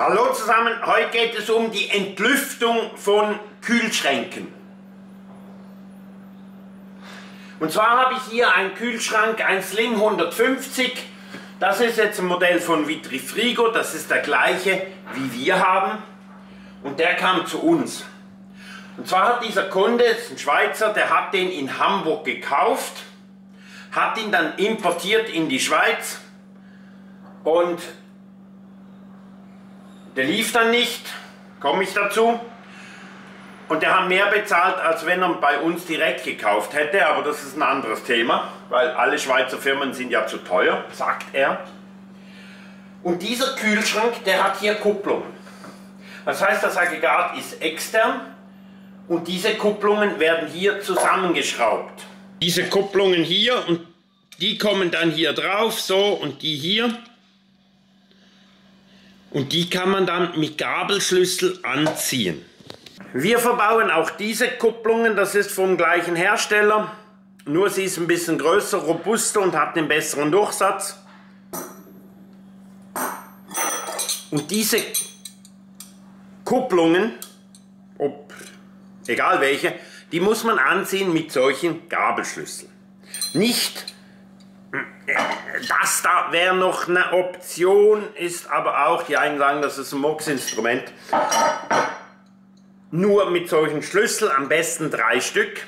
Hallo zusammen, heute geht es um die Entlüftung von Kühlschränken. Und zwar habe ich hier einen Kühlschrank, ein Slim 150. Das ist jetzt ein Modell von Vitrifrigo, das ist der gleiche wie wir haben. Und der kam zu uns. Und zwar hat dieser Kunde, das ist ein Schweizer, der hat den in Hamburg gekauft, hat ihn dann importiert in die Schweiz und der lief dann nicht, komme ich dazu. Und der hat mehr bezahlt, als wenn er bei uns direkt gekauft hätte, aber das ist ein anderes Thema, weil alle Schweizer Firmen sind ja zu teuer, sagt er. Und dieser Kühlschrank, der hat hier Kupplungen. Das heißt, das Aggregat ist extern und diese Kupplungen werden hier zusammengeschraubt. Diese Kupplungen hier und die kommen dann hier drauf, so, und die hier. Und die kann man dann mit Gabelschlüssel anziehen. Wir verbauen auch diese Kupplungen, das ist vom gleichen Hersteller, nur sie ist ein bisschen größer, robuster und hat einen besseren Durchsatz. Und diese Kupplungen, egal welche, die muss man anziehen mit solchen Gabelschlüsseln. Nicht das da wäre noch eine Option, ist aber auch, die einen sagen, das ist ein Murksinstrument. Nur mit solchen Schlüsseln, am besten 3 Stück.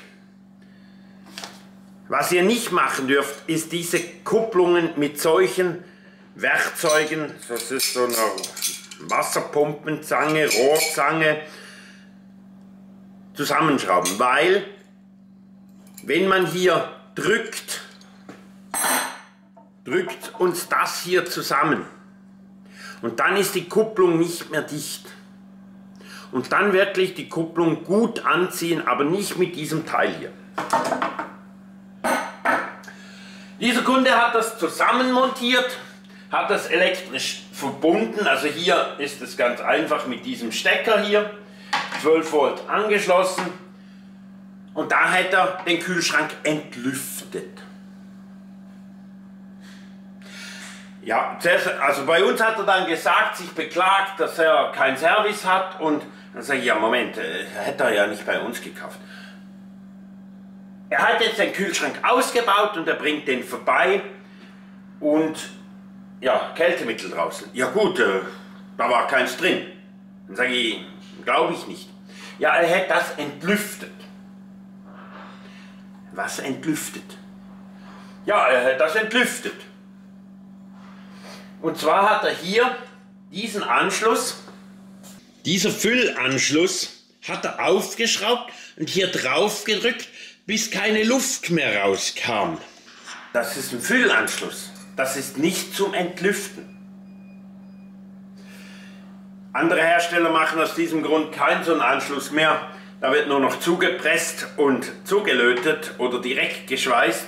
Was ihr nicht machen dürft, ist diese Kupplungen mit solchen Werkzeugen, das ist so eine Wasserpumpenzange, Rohrzange, zusammenschrauben, weil wenn man hier drückt uns das hier zusammen und dann ist die Kupplung nicht mehr dicht. Und dann wirklich die Kupplung gut anziehen, aber nicht mit diesem Teil hier. Dieser Kunde hat das zusammenmontiert, hat das elektrisch verbunden, also hier ist es ganz einfach mit diesem Stecker hier, 12 Volt angeschlossen und da hat er den Kühlschrank entlüftet. Ja, also bei uns hat er dann gesagt, sich beklagt, dass er keinen Service hat und dann sage ich, ja Moment, hätte er ja nicht bei uns gekauft. Er hat jetzt den Kühlschrank ausgebaut und er bringt den vorbei und ja, Kältemittel draußen. Ja gut, da war keins drin. Dann sage ich, glaube ich nicht. Ja, er hätte das entlüftet. Was entlüftet? Ja, er hätte das entlüftet. Und zwar hat er hier diesen Anschluss, dieser Füllanschluss, hat er aufgeschraubt und hier drauf gedrückt, bis keine Luft mehr rauskam. Das ist ein Füllanschluss, das ist nicht zum Entlüften. Andere Hersteller machen aus diesem Grund keinen so einen Anschluss mehr, da wird nur noch zugepresst und zugelötet oder direkt geschweißt.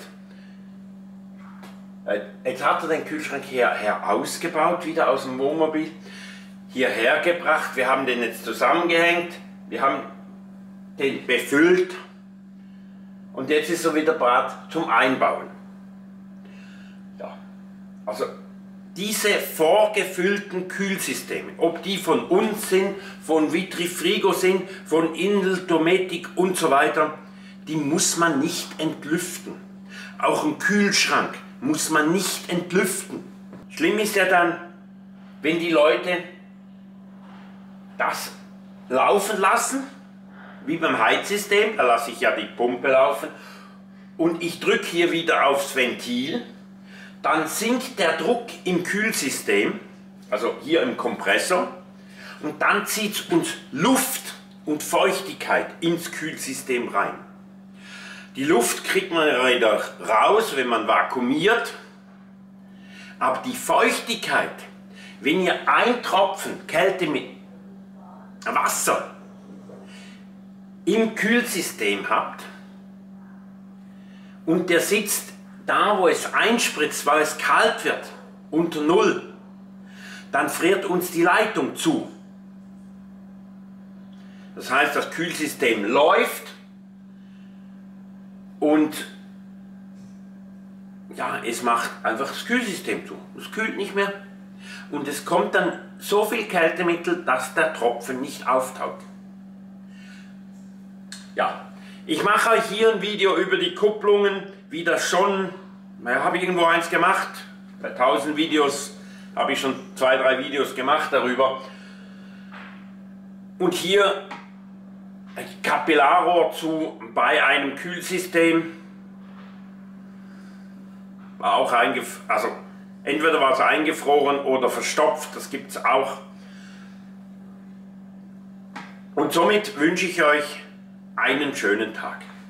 Jetzt hat er den Kühlschrank hierher ausgebaut, wieder aus dem Wohnmobil, hierher gebracht. Wir haben den jetzt zusammengehängt, wir haben den befüllt und jetzt ist er wieder bereit zum Einbauen. Ja, also diese vorgefüllten Kühlsysteme, ob die von uns sind, von Vitrifrigo sind, von Indel, Dometic und so weiter, die muss man nicht entlüften. Auch ein Kühlschrank muss man nicht entlüften. Schlimm ist ja dann, wenn die Leute das laufen lassen, wie beim Heizsystem, da lasse ich ja die Pumpe laufen und ich drücke hier wieder aufs Ventil, dann sinkt der Druck im Kühlsystem, also hier im Kompressor, und dann zieht uns Luft und Feuchtigkeit ins Kühlsystem rein. Die Luft kriegt man wieder raus, wenn man vakuumiert, aber die Feuchtigkeit, wenn ihr ein Tropfen Kälte mit Wasser im Kühlsystem habt und der sitzt da, wo es einspritzt, weil es kalt wird, unter Null, dann friert uns die Leitung zu. Das heißt, das Kühlsystem läuft und ja, es macht einfach das Kühlsystem zu. Es kühlt nicht mehr und es kommt dann so viel Kältemittel, dass der Tropfen nicht auftaut. Ja, ich mache euch hier ein Video über die Kupplungen, wie das schon, naja, habe ich irgendwo eins gemacht, bei 1000 Videos habe ich schon 2, 3 Videos gemacht darüber. Und hier ein Kapillarrohr zu bei einem Kühlsystem, war auch also entweder war es eingefroren oder verstopft, das gibt es auch. Und somit wünsche ich euch einen schönen Tag.